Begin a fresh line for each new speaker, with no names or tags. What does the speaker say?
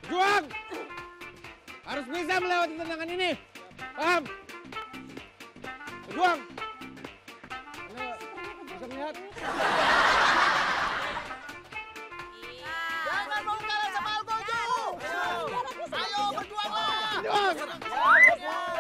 Juang! Harus bisa melewati tantangan ini. Paham? Juang! Bisa melihat?
Jangan mau kalah sama Algojo. Ayo berjuanglah.
Juang!